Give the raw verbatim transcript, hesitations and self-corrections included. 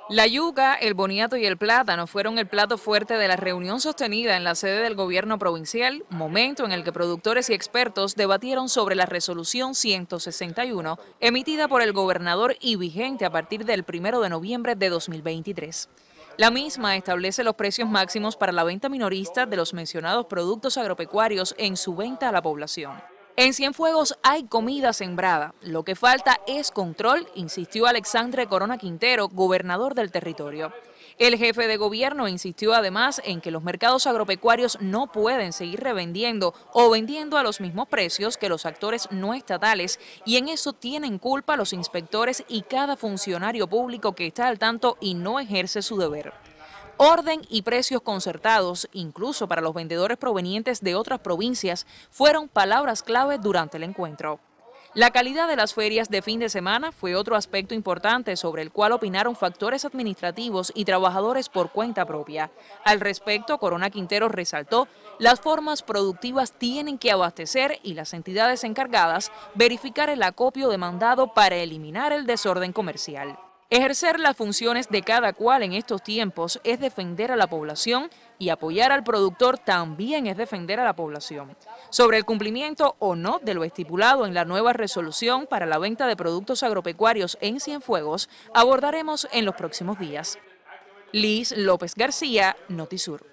La yuca, el boniato y el plátano fueron el plato fuerte de la reunión sostenida en la sede del gobierno provincial, momento en el que productores y expertos debatieron sobre la resolución ciento sesenta y uno emitida por el gobernador y vigente a partir del primero de noviembre de dos mil veintitrés. La misma establece los precios máximos para la venta minorista de los mencionados productos agropecuarios en su venta a la población. En Cienfuegos hay comida sembrada, lo que falta es control, insistió Alexandre Corona Quintero, gobernador del territorio. El jefe de gobierno insistió además en que los mercados agropecuarios no pueden seguir revendiendo o vendiendo a los mismos precios que los actores no estatales y en eso tienen culpa los inspectores y cada funcionario público que está al tanto y no ejerce su deber. Orden y precios concertados, incluso para los vendedores provenientes de otras provincias, fueron palabras clave durante el encuentro. La calidad de las ferias de fin de semana fue otro aspecto importante sobre el cual opinaron factores administrativos y trabajadores por cuenta propia. Al respecto, Corona Quintero resaltó, las formas productivas tienen que abastecer y las entidades encargadas verificar el acopio demandado para eliminar el desorden comercial. Ejercer las funciones de cada cual en estos tiempos es defender a la población y apoyar al productor también es defender a la población. Sobre el cumplimiento o no de lo estipulado en la nueva resolución para la venta de productos agropecuarios en Cienfuegos, abordaremos en los próximos días. Liz López García, Notisur.